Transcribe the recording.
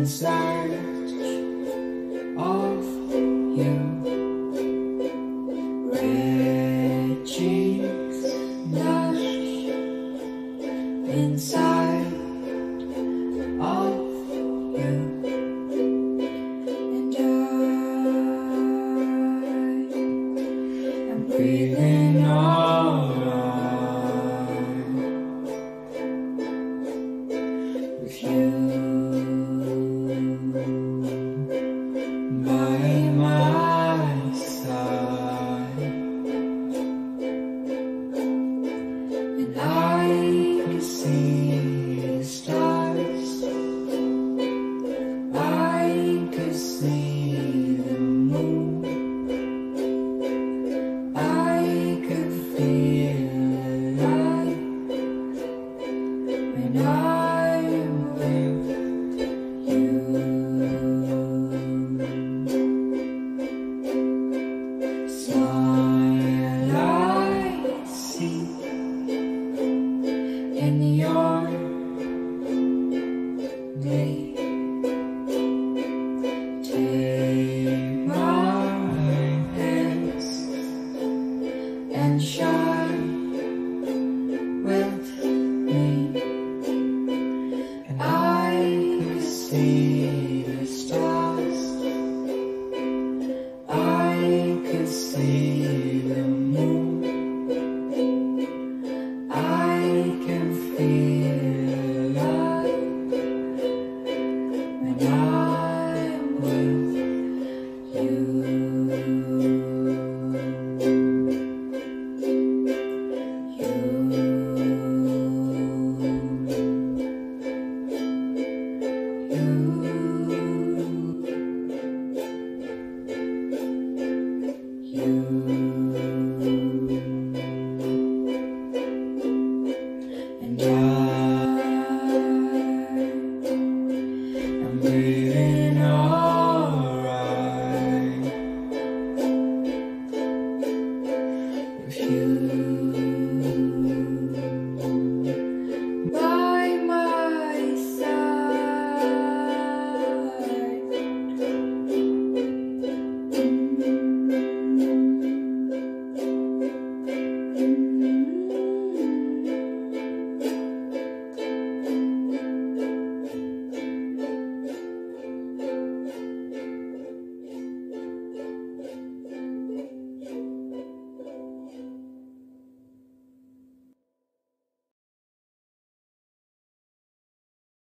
inside of you. Red cheeks blush inside of you. And I'm breathing alright with you by my side. And I can see the stars, I could see the moon, I could feel alive when I